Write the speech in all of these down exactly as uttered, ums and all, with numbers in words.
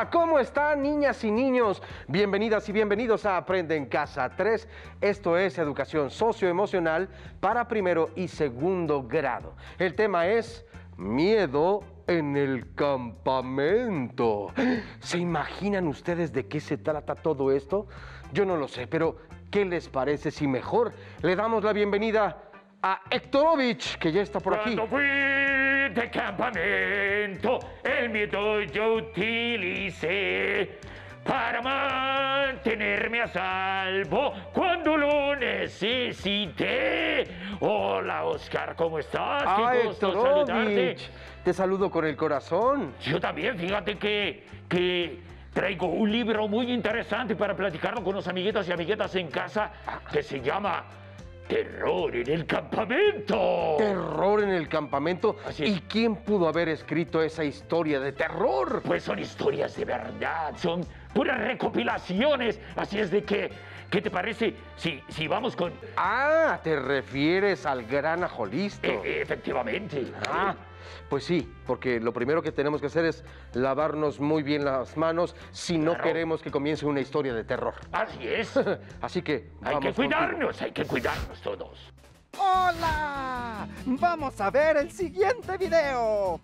Hola, ¿cómo están, niñas y niños? Bienvenidas y bienvenidos a Aprende en Casa tres. Esto es educación socioemocional para primero y segundo grado. El tema es miedo en el campamento. ¿Se imaginan ustedes de qué se trata todo esto? Yo no lo sé, pero ¿qué les parece si mejor le damos la bienvenida a Hectorovich, que ya está por aquí? Cuando fui de campamento, el miedo yo utilicé para mantenerme a salvo cuando lo necesité. Hola, Oscar, ¿cómo estás? Ah, Qué gusto saludarte. Hectorovich, te saludo con el corazón. Yo también, fíjate que, que traigo un libro muy interesante para platicarlo con los amiguitos y amiguetas en casa que se llama Terror en el campamento. Terror en el campamento. Así ¿Y es. quién pudo haber escrito esa historia de terror? Pues son historias de verdad, son puras recopilaciones. Así es de que, ¿qué te parece si, si vamos con...? Ah, te refieres al gran ajolisto. Eh, efectivamente. Ah, pues sí, porque lo primero que tenemos que hacer es lavarnos muy bien las manos si no Claro. queremos que comience una historia de terror. Así es. Así que Hay vamos que cuidarnos, contigo. hay que cuidarnos todos. ¡Hola! Vamos a ver el siguiente video.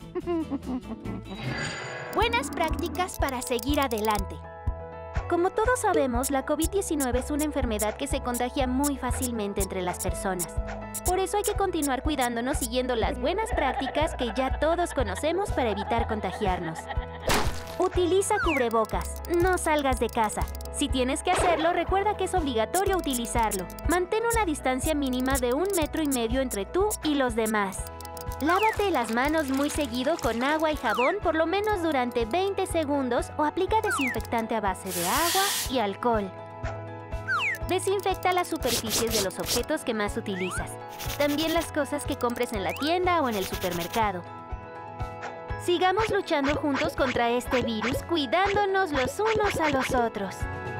Buenas prácticas para seguir adelante. Como todos sabemos, la COVID diecinueve es una enfermedad que se contagia muy fácilmente entre las personas. Por eso hay que continuar cuidándonos siguiendo las buenas prácticas que ya todos conocemos para evitar contagiarnos. Utiliza cubrebocas. No salgas de casa. Si tienes que hacerlo, recuerda que es obligatorio utilizarlo. Mantén una distancia mínima de un metro y medio entre tú y los demás. Lávate las manos muy seguido con agua y jabón por lo menos durante veinte segundos o aplica desinfectante a base de agua y alcohol. Desinfecta las superficies de los objetos que más utilizas. También las cosas que compres en la tienda o en el supermercado. Sigamos luchando juntos contra este virus, cuidándonos los unos a los otros.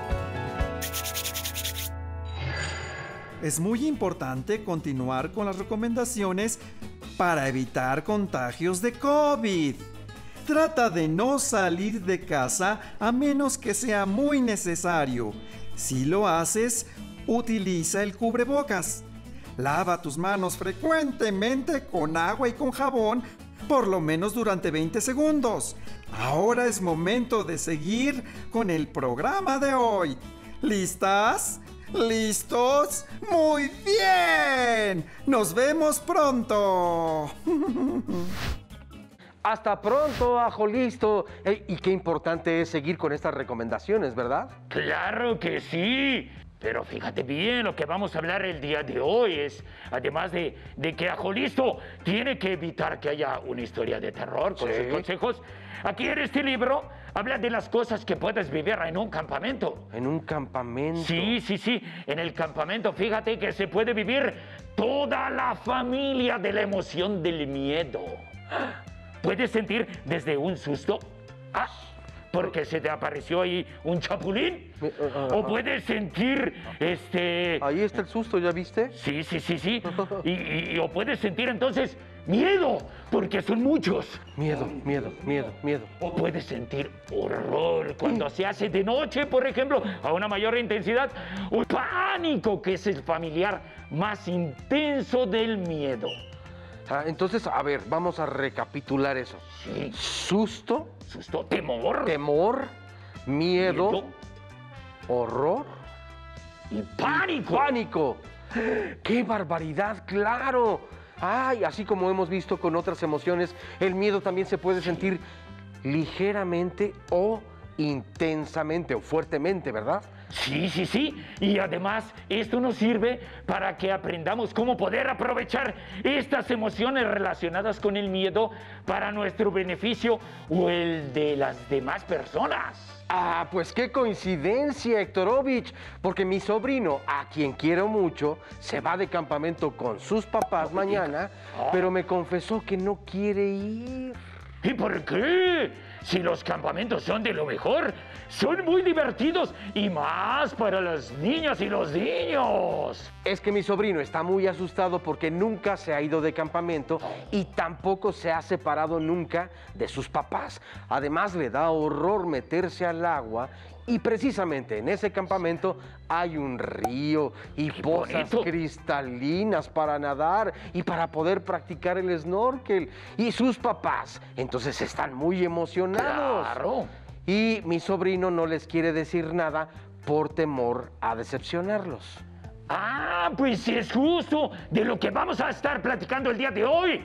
Es muy importante continuar con las recomendaciones para evitar contagios de COVID. Trata de no salir de casa a menos que sea muy necesario. Si lo haces, utiliza el cubrebocas. Lava tus manos frecuentemente con agua y con jabón, por lo menos durante veinte segundos. Ahora es momento de seguir con el programa de hoy. ¿Listas? ¿Listos? ¡Muy bien! ¡Nos vemos pronto! Hasta pronto, ajolisto. Ey, y qué importante es seguir con estas recomendaciones, ¿verdad? Claro que sí. Pero fíjate bien, lo que vamos a hablar el día de hoy es, además de, de que Ajolisto tiene que evitar que haya una historia de terror con Sí. sus consejos, aquí en este libro habla de las cosas que puedes vivir en un campamento. En un campamento. Sí, sí, sí, en el campamento fíjate que se puede vivir toda la familia de la emoción del miedo. Puedes sentir desde un susto, ah, porque se te apareció ahí un chapulín, Mi- ah, ah, o ah. puedes sentir, este... Ahí está el susto, ¿ya viste? Sí, sí, sí, sí, y, y- o puedes sentir entonces miedo, porque son muchos. Miedo, miedo, miedo, miedo. O puedes sentir horror cuando se hace de noche, por ejemplo, a una mayor intensidad. O pánico, que es el familiar más intenso del miedo. Ah, entonces, a ver, vamos a recapitular eso. Sí, Susto, susto, temor, temor, miedo, miedo horror, y pánico. pánico. ¡Qué barbaridad! ¡Claro! Ay, así como hemos visto con otras emociones, el miedo también se puede sentir ligeramente o intensamente o fuertemente, ¿verdad? Sí, sí, sí. Y además, esto nos sirve para que aprendamos cómo poder aprovechar estas emociones relacionadas con el miedo para nuestro beneficio o el de las demás personas. Ah, pues qué coincidencia, Hectorovich, porque mi sobrino, a quien quiero mucho, se va de campamento con sus papás mañana, Ah. pero me confesó que no quiere ir. ¿Y por qué? si los campamentos son de lo mejor, son muy divertidos y más para las niñas y los niños. Es que mi sobrino está muy asustado porque nunca se ha ido de campamento y tampoco se ha separado nunca de sus papás. Además, le da horror meterse al agua y precisamente en ese campamento hay un río y ¡Qué pozas bonito! cristalinas para nadar y para poder practicar el snorkel. Y sus papás, entonces, están muy emocionados. Claro. Y mi sobrino no les quiere decir nada por temor a decepcionarlos. Ah, pues sí es justo de lo que vamos a estar platicando el día de hoy.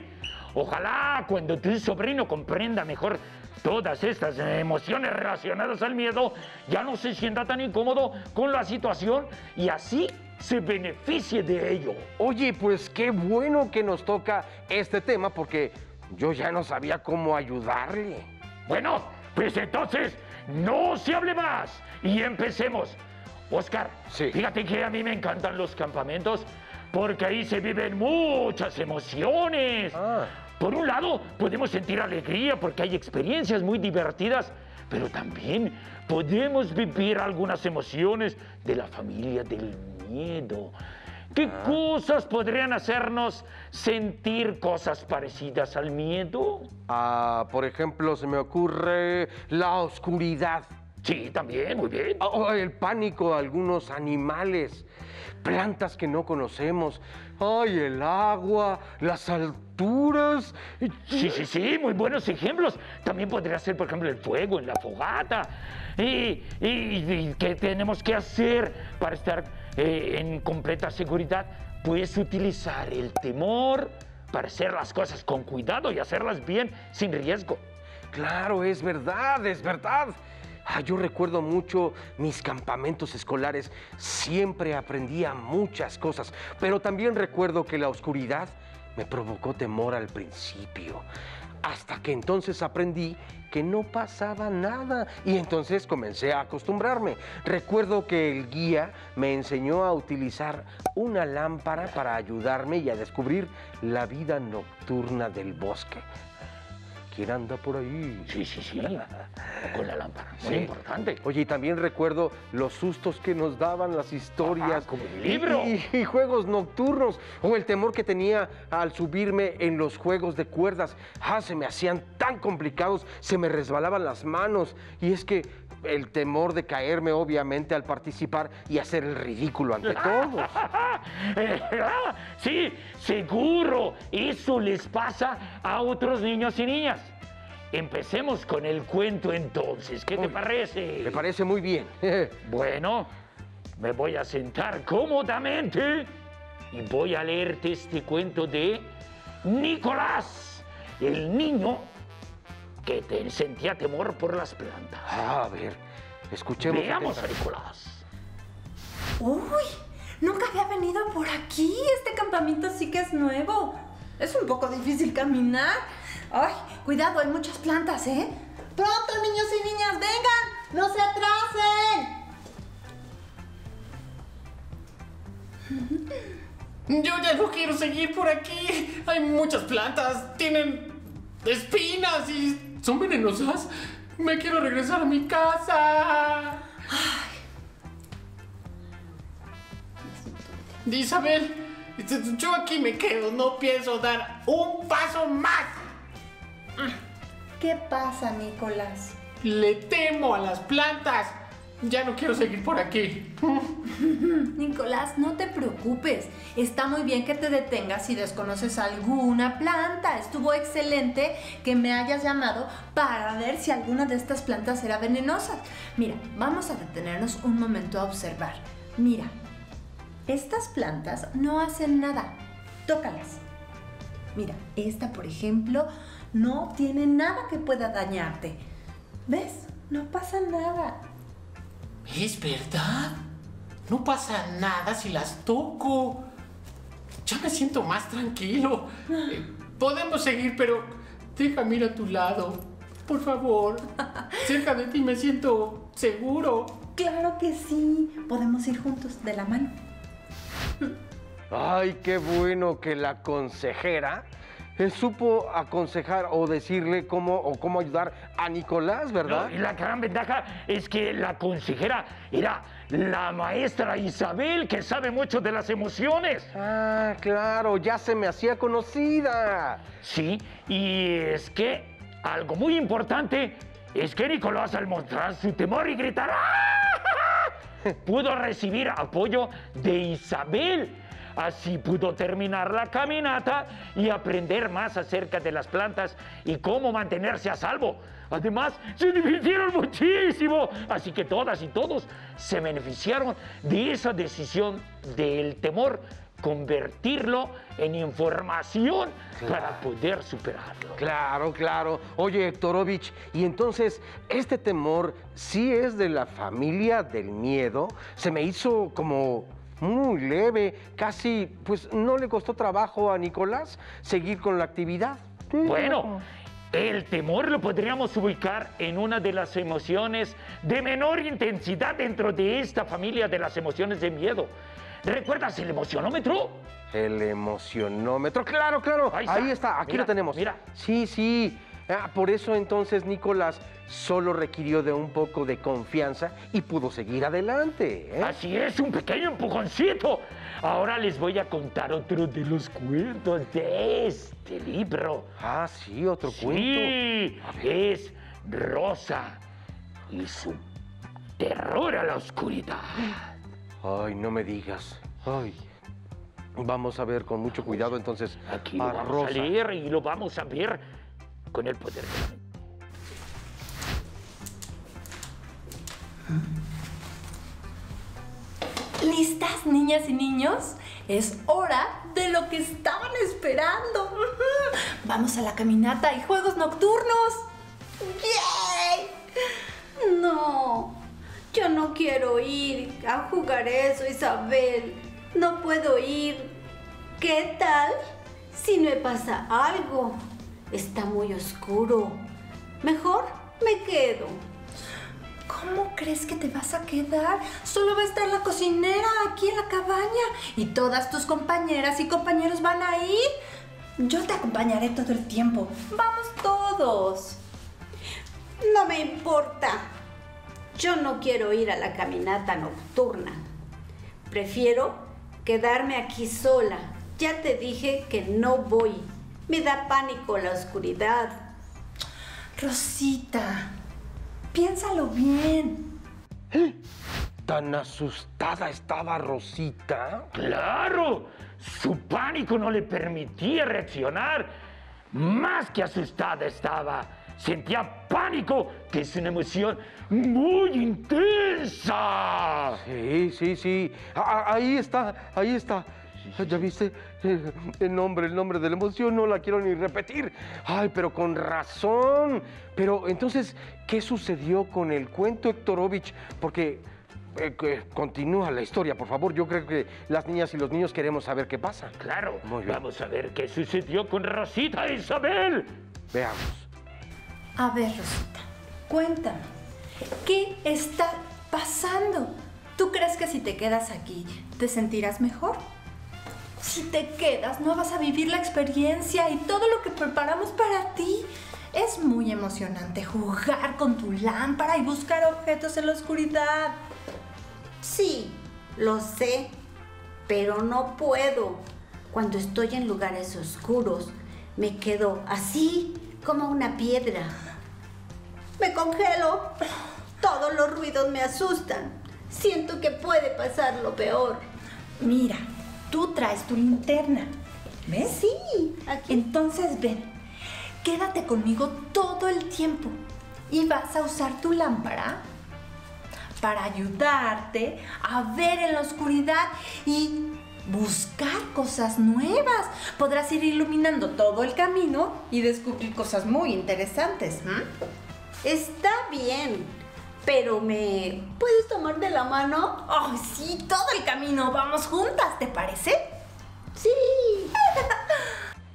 Ojalá cuando tu sobrino comprenda mejor todas estas emociones relacionadas al miedo, ya no se sienta tan incómodo con la situación y así se beneficie de ello. Oye, pues qué bueno que nos toca este tema porque yo ya no sabía cómo ayudarle. Bueno, pues entonces no se hable más y empecemos. Oscar, Sí. fíjate que a mí me encantan los campamentos porque ahí se viven muchas emociones. Ah. Por un lado, podemos sentir alegría porque hay experiencias muy divertidas, pero también podemos vivir algunas emociones de la familia del miedo. ¿Qué cosas podrían hacernos sentir cosas parecidas al miedo? Ah, por ejemplo, se me ocurre la oscuridad. Sí, también, muy bien. O el pánico de algunos animales, plantas que no conocemos. Ay, el agua, las alturas. Sí, sí, sí, muy buenos ejemplos. También podría ser, por ejemplo, el fuego en la fogata. ¿Y, y, y qué tenemos que hacer para estar eh, en completa seguridad? Pues utilizar el temor para hacer las cosas con cuidado y hacerlas bien, sin riesgo. Claro, es verdad, es verdad. Ah, yo recuerdo mucho mis campamentos escolares. Siempre aprendía muchas cosas, pero también recuerdo que la oscuridad me provocó temor al principio. Hasta que entonces aprendí que no pasaba nada y entonces comencé a acostumbrarme. Recuerdo que el guía me enseñó a utilizar una lámpara para ayudarme y a descubrir la vida nocturna del bosque. ¿Quién anda por ahí? Sí, sí, sí. Con la lámpara. Muy Sí. importante. Oye, y también recuerdo los sustos que nos daban las historias. Ah, como el libro. Y, y- y juegos nocturnos. O el temor que tenía al subirme en los juegos de cuerdas. Ah, se me hacían tan complicados, se me resbalaban las manos. Y es que el temor de caerme, obviamente, al participar y hacer el ridículo ante todos. Eh, ah, sí, seguro. Eso les pasa a otros niños y niñas. Empecemos con el cuento entonces. ¿Qué te Uy, parece? Me parece muy bien. Bueno, me voy a sentar cómodamente y voy a leerte este cuento de Nicolás, el niño que te sentía temor por las plantas. A ver, escuchemos. Veamos a atentamente. Nicolás. Uy, nunca había venido por aquí. Este campamento sí que es nuevo. Es un poco difícil caminar. Ay, cuidado, hay muchas plantas, ¿eh? Pronto, niños y niñas, vengan, no se atrasen. Yo ya no quiero seguir por aquí. Hay muchas plantas, tienen espinas y son venenosas. Me quiero regresar a mi casa. Isabel, yo aquí me quedo, no pienso dar un paso más. ¿Qué pasa, Nicolás? Le temo a las plantas. Ya no quiero seguir por aquí. Nicolás, no te preocupes. Está muy bien que te detengas si desconoces alguna planta. Estuvo excelente que me hayas llamado para ver si alguna de estas plantas era venenosa. Mira, vamos a detenernos un momento a observar. Mira, estas plantas no hacen nada. Tócalas. Mira, esta, por ejemplo, no tiene nada que pueda dañarte. ¿Ves? No pasa nada. ¿Es verdad? No pasa nada si las toco. Ya me siento más tranquilo. Eh, podemos seguir, pero déjame ir a tu lado. Por favor. Cerca de ti me siento seguro. Claro que sí. Podemos ir juntos de la mano. Ay, qué bueno que la consejera eh, supo aconsejar o decirle cómo o cómo ayudar a Nicolás, ¿verdad? No, y la gran ventaja es que la consejera era la maestra Isabel, que sabe mucho de las emociones. Ah, claro, ya se me hacía conocida. Sí, y es que algo muy importante es que Nicolás, al mostrar su temor y gritar ¡ah!, pudo recibir apoyo de Isabel. Así pudo terminar la caminata y aprender más acerca de las plantas y cómo mantenerse a salvo. Además, se divirtieron muchísimo. Así que todas y todos se beneficiaron de esa decisión del temor, convertirlo en información Claro. para poder superarlo. Claro, claro. Oye, Hektorovich, y entonces, ¿este temor sí es de la familia del miedo? Se me hizo como muy leve, casi, pues no le costó trabajo a Nicolás seguir con la actividad. Bueno, el temor lo podríamos ubicar en una de las emociones de menor intensidad dentro de esta familia de las emociones de miedo. ¿Recuerdas el emocionómetro? El emocionómetro, claro, claro. Ahí Ahí está. está, aquí Mira, lo tenemos. mira. Sí, sí. Ah, por eso entonces Nicolás solo requirió de un poco de confianza y pudo seguir adelante. ¿eh? Así es, un pequeño empujoncito. Ahora les voy a contar otro de los cuentos de este libro. Ah, sí, otro cuento. Sí, es Rosa y su terror a la oscuridad. Ay, no me digas. Ay. Vamos a ver con mucho cuidado entonces Aquí lo a vamos Rosa. a leer y lo vamos a ver con el poder de la mente. ¿Listas, niñas y niños? Es hora de lo que estaban esperando. Ujú. Vamos a la caminata y juegos nocturnos. ¡Yay! No, yo no quiero ir a jugar eso, Isabel. No puedo ir. ¿Qué tal si me pasa algo? Está muy oscuro. Mejor me quedo. ¿Cómo crees que te vas a quedar? Solo va a estar la cocinera aquí en la cabaña y todas tus compañeras y compañeros van a ir. Yo te acompañaré todo el tiempo. Vamos todos. No me importa. Yo no quiero ir a la caminata nocturna. Prefiero quedarme aquí sola. Ya te dije que no voy. Me da pánico la oscuridad. Rosita, piénsalo bien. ¿Tan asustada estaba Rosita? ¡Claro! Su pánico no le permitía reaccionar. Más que asustada estaba. Sentía pánico, que es una emoción muy intensa. Sí, sí, sí. Ah, ahí está, ahí está. ¿Ya viste? Eh, El nombre, el nombre de la emoción, no la quiero ni repetir. Ay, pero con razón. Pero entonces, ¿qué sucedió con el cuento, Hektorovich? Porque eh, que continúa la historia, por favor. Yo creo que las niñas y los niños queremos saber qué pasa. Claro, Muy bien. vamos a ver qué sucedió con Rosita e Isabel. Veamos. A ver, Rosita, cuéntame, ¿qué está pasando? ¿Tú crees que si te quedas aquí te sentirás mejor? Si te quedas no vas a vivir la experiencia y todo lo que preparamos para ti. Es muy emocionante jugar con tu lámpara y buscar objetos en la oscuridad. Sí, lo sé, pero no puedo. Cuando estoy en lugares oscuros, me quedo así como una piedra. Me congelo. Todos los ruidos me asustan. Siento que puede pasar lo peor. Mira, tú traes tu linterna, ¿ves? Sí, aquí. Entonces ven, quédate conmigo todo el tiempo y vas a usar tu lámpara para ayudarte a ver en la oscuridad y buscar cosas nuevas. Podrás ir iluminando todo el camino y descubrir cosas muy interesantes. ¿m? Está bien, pero ¿me puedes tomar de la mano? ¡Ay, sí! Todo el camino. Vamos juntas, ¿te parece? Sí.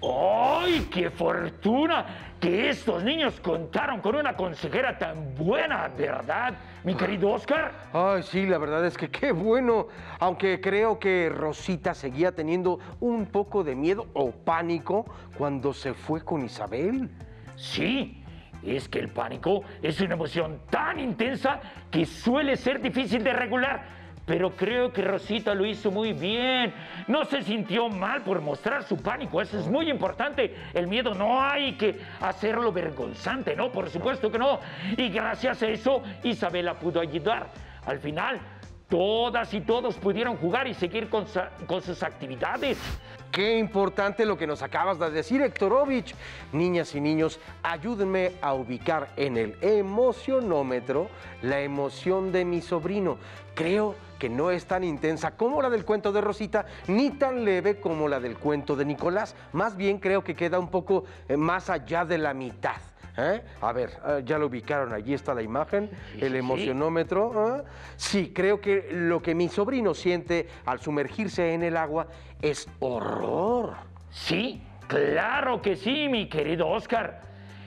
¡Ay, qué fortuna! Que estos niños contaron con una consejera tan buena, ¿verdad, mi querido Oscar? Ay, sí, la verdad es que qué bueno. Aunque creo que Rosita seguía teniendo un poco de miedo o pánico cuando se fue con Isabel. Sí, es que el pánico es una emoción tan intensa que suele ser difícil de regular. Pero creo que Rosita lo hizo muy bien. No se sintió mal por mostrar su pánico. Eso es muy importante. El miedo no hay que hacerlo vergonzante, ¿no? Por supuesto que no. Y gracias a eso, Isabela pudo ayudar. Al final, todas y todos pudieron jugar y seguir con, con sus actividades. Qué importante lo que nos acabas de decir, Hectorovich. Niñas y niños, ayúdenme a ubicar en el emocionómetro la emoción de mi sobrino. Creo que no es tan intensa como la del cuento de Rosita, ni tan leve como la del cuento de Nicolás. Más bien creo que queda un poco eh, más allá de la mitad. ¿Eh? A ver, eh, ya lo ubicaron, allí está la imagen, Sí, el sí, emocionómetro. ¿eh? Sí, creo que lo que mi sobrino siente al sumergirse en el agua es horror. Sí, claro que sí, mi querido Oscar.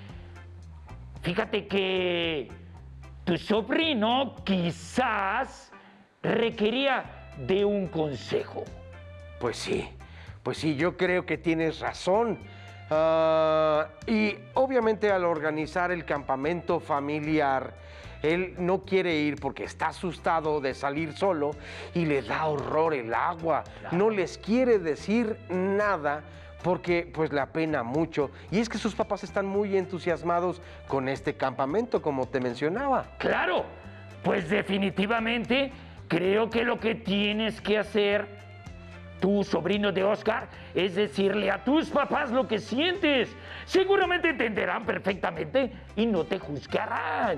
Fíjate que tu sobrino quizás requería de un consejo. Pues sí, pues sí, yo creo que tienes razón. Ah, y obviamente al organizar el campamento familiar, él no quiere ir porque está asustado de salir solo y le da horror el agua. Claro. No les quiere decir nada porque pues le apena mucho. Y es que sus papás están muy entusiasmados con este campamento, como te mencionaba. Claro, pues definitivamente creo que lo que tienes que hacer, tu sobrino de Oscar, es decirle a tus papás lo que sientes. Seguramente entenderán perfectamente y no te juzgarán.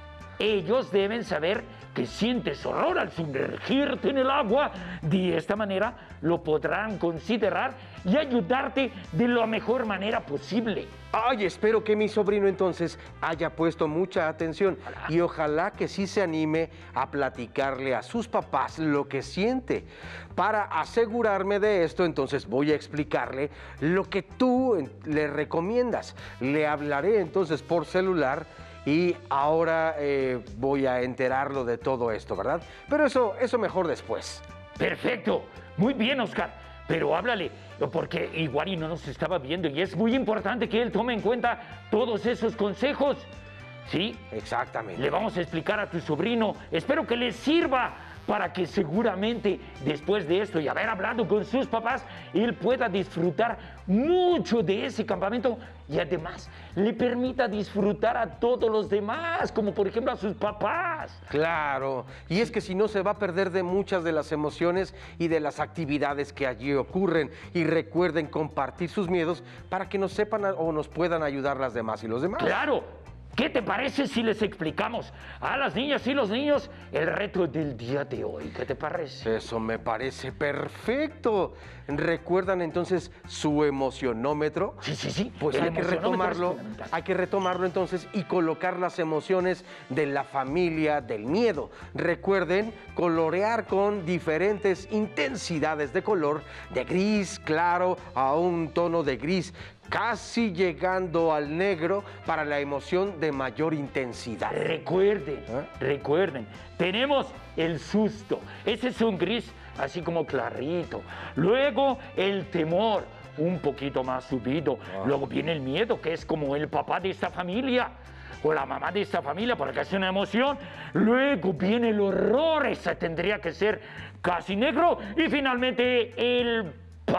Ellos deben saber que sientes horror al sumergirte en el agua. De esta manera lo podrán considerar y ayudarte de la mejor manera posible. Ay, espero que mi sobrino entonces haya puesto mucha atención y ojalá que sí se anime a platicarle a sus papás lo que siente. Para asegurarme de esto, entonces voy a explicarle lo que tú le recomiendas. Le hablaré entonces por celular y ahora eh, voy a enterarlo de todo esto, ¿verdad? Pero eso, eso mejor después. Perfecto, muy bien, Oscar, pero háblale, porque igual y no nos estaba viendo y es muy importante que él tome en cuenta todos esos consejos, ¿sí? Exactamente. Le vamos a explicar a tu sobrino, espero que le sirva para que seguramente después de esto y haber hablado con sus papás, él pueda disfrutar mucho de ese campamento y además le permita disfrutar a todos los demás, como por ejemplo a sus papás. Claro, y es que si no se va a perder de muchas de las emociones y de las actividades que allí ocurren. Y recuerden compartir sus miedos para que nos sepan o nos puedan ayudar las demás y los demás. Claro. ¿Qué te parece si les explicamos a las niñas y los niños el reto del día de hoy? ¿Qué te parece? Eso me parece perfecto. ¿Recuerdan entonces su emocionómetro? Sí, sí, sí. Pues El hay que emocionómetro retomarlo, es fundamental. hay que retomarlo entonces y colocar las emociones de la familia del miedo. Recuerden colorear con diferentes intensidades de color, de gris claro a un tono de gris, casi llegando al negro para la emoción de mayor intensidad. Recuerden, ¿Eh? recuerden, tenemos el susto, ese es un gris así como clarito. Luego el temor, un poquito más subido. Luego viene el miedo, que es como el papá de esta familia o la mamá de esta familia, porque es una emoción. Luego viene el horror, ese tendría que ser casi negro. Y finalmente el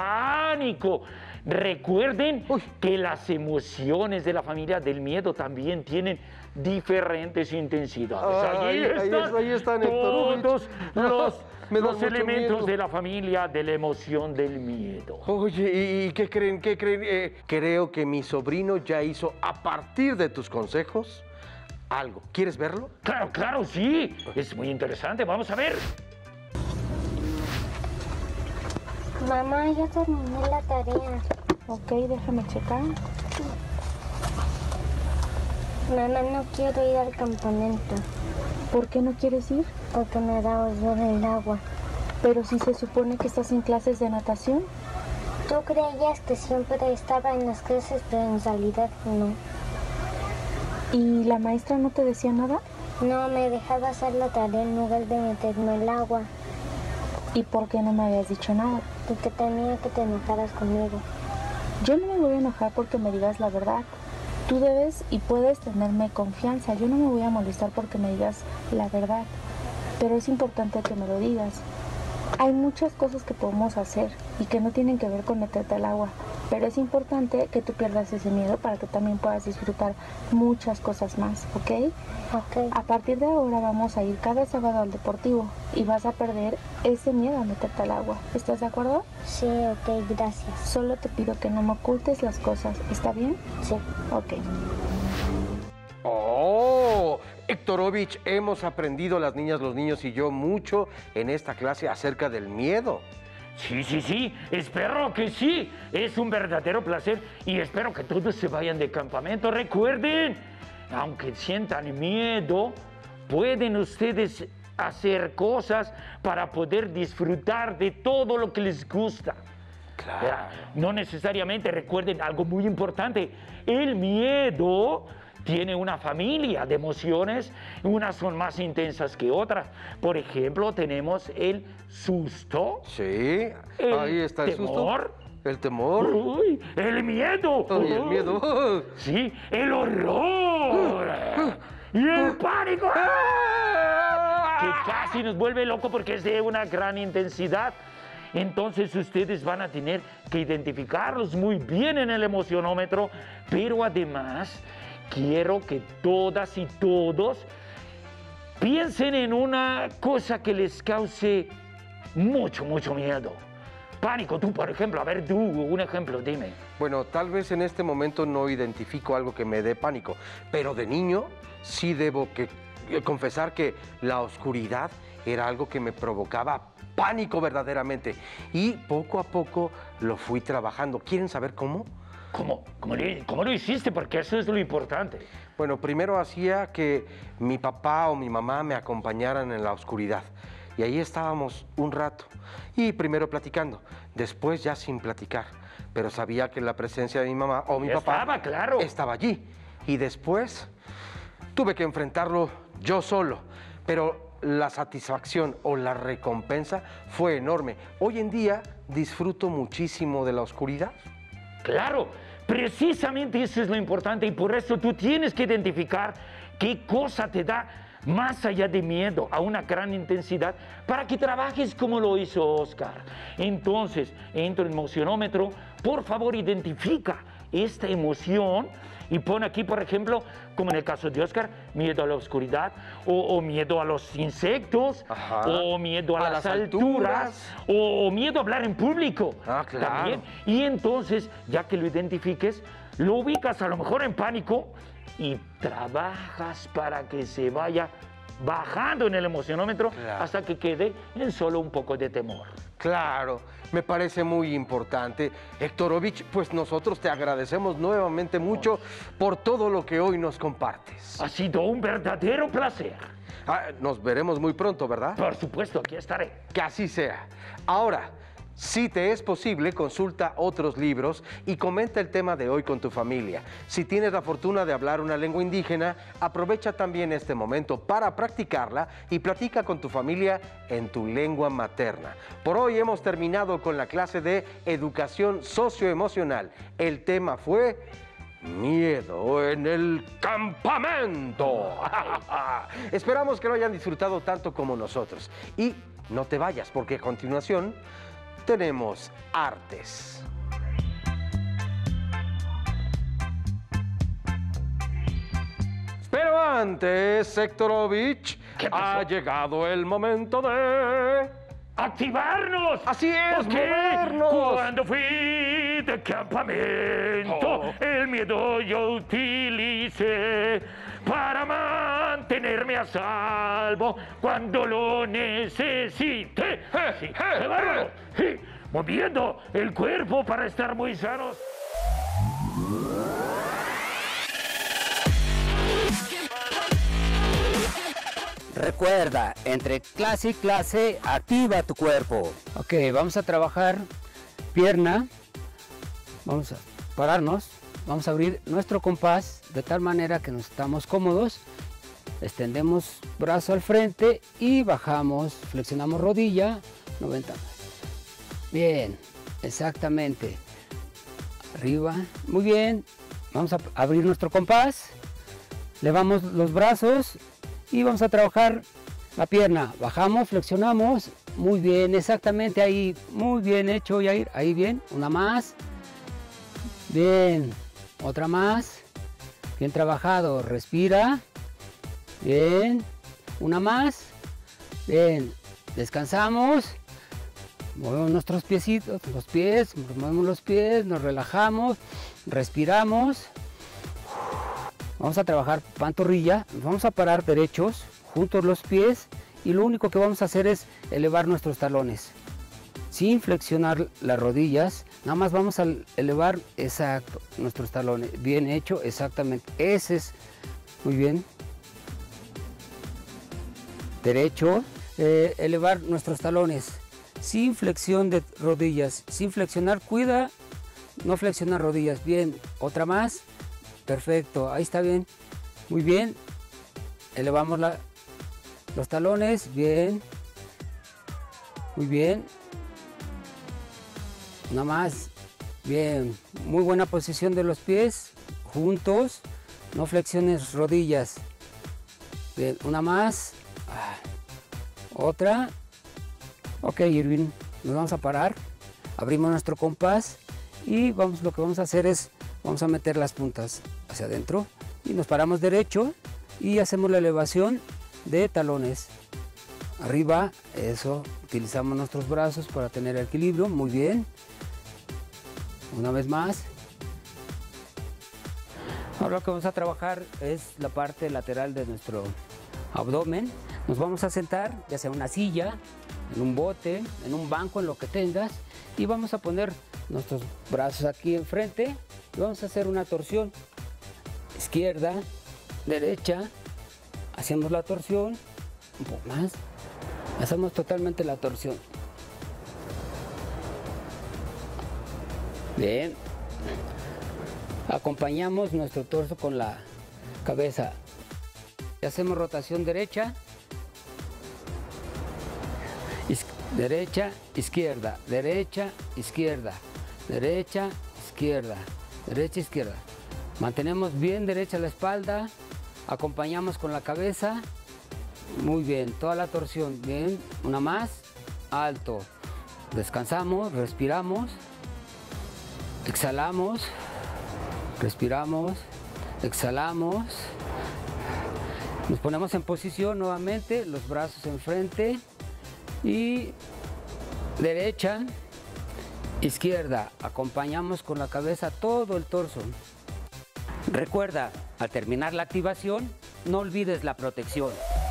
pánico. Recuerden Uy. que las emociones de la familia del miedo también tienen diferentes intensidades. Ah, Allí ahí- ahí están, es- ahí están, Hectorovich. todos los, Me da los mucho elementos miedo. de la familia de la emoción del miedo. Oye, ¿y qué creen? ¿Qué creen? Eh, creo que mi sobrino ya hizo, a partir de tus consejos, algo. ¿Quieres verlo? Claro, claro, sí. Es muy interesante. Vamos a ver. Mamá, ya terminé la tarea. Ok, déjame checar. Mamá, no quiero ir al campamento ¿Por qué no quieres ir? porque me da horror el agua. Pero si se supone que estás en clases de natación. Tú creías que siempre estaba en las clases, pero en realidad no. ¿Y la maestra no te decía nada? No, me dejaba hacer la tarea en lugar de meterme al agua. ¿Y por qué no me habías dicho nada? Porque tenía que te enojaras conmigo. Yo no me voy a enojar porque me digas la verdad. Tú debes y puedes tenerme confianza. Yo no me voy a molestar porque me digas la verdad. Pero es importante que me lo digas. Hay muchas cosas que podemos hacer y que no tienen que ver con meterte al agua. Pero es importante que tú pierdas ese miedo para que también puedas disfrutar muchas cosas más, ¿ok? Ok. A partir de ahora vamos a ir cada sábado al deportivo y vas a perder ese miedo a meterte al agua. ¿Estás de acuerdo? Sí, ok, gracias. Solo te pido que no me ocultes las cosas. ¿Está bien? Sí. Ok. ¡Oh! Héctorovich, hemos aprendido las niñas, los niños y yo mucho en esta clase acerca del miedo. Sí, sí, sí, espero que sí. Es un verdadero placer y espero que todos se vayan de campamento. Recuerden, aunque sientan miedo, pueden ustedes hacer cosas para poder disfrutar de todo lo que les gusta. Claro. No necesariamente, recuerden algo muy importante, el miedo tiene una familia de emociones, unas son más intensas que otras. Por ejemplo, tenemos el susto. Sí, el ahí está el temor, susto. El temor. Uy, el miedo. Ay, el miedo. Sí, el horror. Y el pánico. Que casi nos vuelve loco porque es de una gran intensidad. Entonces ustedes van a tener que identificarlos muy bien en el emocionómetro, pero además quiero que todas y todos piensen en una cosa que les cause mucho, mucho miedo. Pánico, tú, por ejemplo, a ver tú, un ejemplo, dime. Bueno, tal vez en este momento no identifico algo que me dé pánico, pero de niño sí debo que, confesar que la oscuridad era algo que me provocaba pánico verdaderamente. Y poco a poco lo fui trabajando. ¿Quieren saber cómo? ¿Cómo? ¿Cómo, le- cómo lo hiciste? Porque eso es lo importante. Bueno, primero hacía que mi papá o mi mamá me acompañaran en la oscuridad. Y ahí estábamos un rato. Y primero platicando, después ya sin platicar. Pero sabía que la presencia de mi mamá o mi Ya papá estaba, claro. estaba allí. Y después tuve que enfrentarlo yo solo. Pero la satisfacción o la recompensa fue enorme. Hoy en día disfruto muchísimo de la oscuridad. Claro, precisamente eso es lo importante y por eso tú tienes que identificar qué cosa te da más allá de miedo, a una gran intensidad, para que trabajes como lo hizo Oscar. Entonces, entra el emocionómetro, por favor identifica esta emoción y pon aquí, por ejemplo, como en el caso de Oscar, miedo a la oscuridad, o, o miedo a los insectos, Ajá. o miedo a, A las, las alturas, alturas. o miedo a hablar en público. Ah, claro. También. Y entonces, ya que lo identifiques, lo ubicas a lo mejor en pánico y trabajas para que se vaya bajando en el emocionómetro Claro. hasta que quede en solo un poco de temor. Claro, me parece muy importante. Héctorovich, pues nosotros te agradecemos nuevamente mucho por todo lo que hoy nos compartes. Ha sido un verdadero placer. Ah, nos veremos muy pronto, ¿verdad? Por supuesto, aquí estaré. Que así sea. Ahora, si te es posible, consulta otros libros y comenta el tema de hoy con tu familia. Si tienes la fortuna de hablar una lengua indígena, aprovecha también este momento para practicarla y platica con tu familia en tu lengua materna. Por hoy hemos terminado con la clase de Educación Socioemocional. El tema fue miedo en el campamento. Esperamos que lo hayan disfrutado tanto como nosotros. Y no te vayas, porque a continuación tenemos artes. Pero antes, Héctorovich, ¿Qué pasó? ha llegado el momento de... ¡Activarnos! Así es, Ok, movernos. Cuando fui de campamento, Oh. el miedo yo utilicé para mantenerme a salvo cuando lo necesité. Sí, qué bárbaro. Sí, moviendo el cuerpo para estar muy sanos. Recuerda, entre clase y clase, activa tu cuerpo. Ok, vamos a trabajar pierna, Vamos a pararnos, vamos a abrir nuestro compás de tal manera que nos estamos cómodos. Extendemos brazo al frente y bajamos, flexionamos rodilla, noventa. Bien, exactamente. Arriba, muy bien. Vamos a abrir nuestro compás, levamos los brazos y vamos a trabajar la pierna. Bajamos, flexionamos, muy bien, exactamente ahí, muy bien hecho, Yair. Ahí bien, una más. Bien, otra más. Bien trabajado, respira. Bien, una más. Bien, descansamos. Movemos nuestros piecitos, los pies, movemos los pies, nos relajamos, respiramos. Vamos a trabajar pantorrilla, nos vamos a parar derechos, juntos los pies, y lo único que vamos a hacer es elevar nuestros talones. Sin flexionar las rodillas, nada más vamos a elevar, exacto, nuestros talones. Bien hecho, exactamente. Ese es, muy bien. Derecho, eh, elevar nuestros talones. Sin flexión de rodillas, sin flexionar, cuida, no flexionar rodillas. Bien, otra más, perfecto, ahí está bien, muy bien. Elevamos la, los talones, bien, muy bien. Una más, bien, muy buena posición de los pies, juntos, no flexiones rodillas. Bien, una más, ah, otra. Ok, Irving, nos vamos a parar, abrimos nuestro compás y vamos, lo que vamos a hacer es, vamos a meter las puntas hacia adentro y nos paramos derecho y hacemos la elevación de talones. Arriba, eso, utilizamos nuestros brazos para tener equilibrio, muy bien. Una vez más. Ahora lo que vamos a trabajar es la parte lateral de nuestro abdomen. Nos vamos a sentar, ya sea en una silla, en un bote, en un banco, en lo que tengas, y vamos a poner nuestros brazos aquí enfrente y vamos a hacer una torsión. Izquierda, derecha, hacemos la torsión, un poco más, hacemos totalmente la torsión. Bien, acompañamos nuestro torso con la cabeza. Hacemos rotación derecha, derecha, izquierda, derecha, izquierda, derecha, izquierda, derecha, izquierda. Mantenemos bien derecha la espalda, acompañamos con la cabeza, muy bien, toda la torsión, bien, una más, alto. Descansamos, respiramos, exhalamos, respiramos, exhalamos. Nos ponemos en posición nuevamente, los brazos enfrente. Y derecha, izquierda, acompañamos con la cabeza todo el torso. Recuerda, al terminar la activación, no olvides la protección.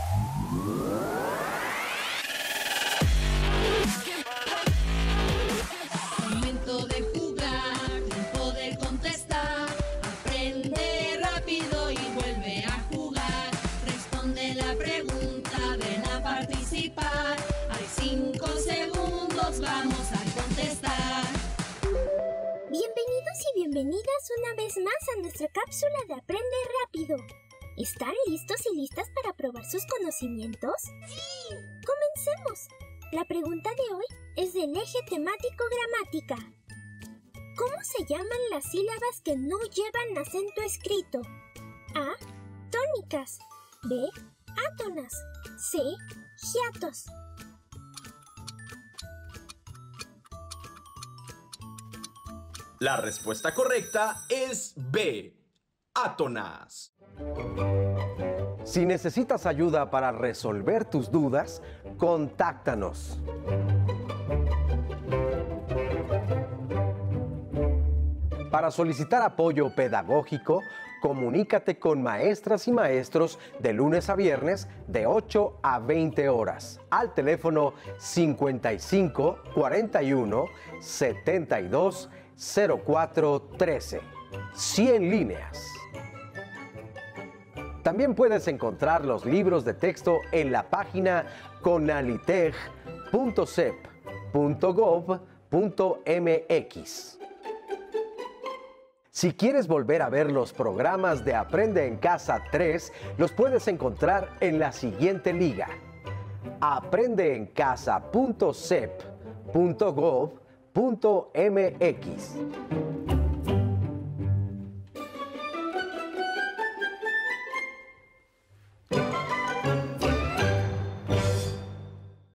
Momento de jugar, tiempo de contestar. Aprende rápido y vuelve a jugar. Responde la pregunta, ven a participar. Cinco segundos, vamos a contestar. Bienvenidos y bienvenidas una vez más a nuestra cápsula de Aprende Rápido. ¿Están listos y listas para probar sus conocimientos? ¡Sí! ¡Comencemos! La pregunta de hoy es del eje temático gramática. ¿Cómo se llaman las sílabas que no llevan acento escrito? A. Tónicas. B. Átonas. C. Hiatos. La respuesta correcta es B. Átonas. Si necesitas ayuda para resolver tus dudas, contáctanos. Para solicitar apoyo pedagógico, comunícate con maestras y maestros de lunes a viernes de ocho a veinte horas al teléfono cincuenta y cinco, cuarenta y uno, setenta y dos, cero cuatro trece. cien líneas. También puedes encontrar los libros de texto en la página conaliteg punto sep punto gov punto mx. Si quieres volver a ver los programas de Aprende en Casa tres, los puedes encontrar en la siguiente liga: aprende en casa punto sep punto gov punto m x.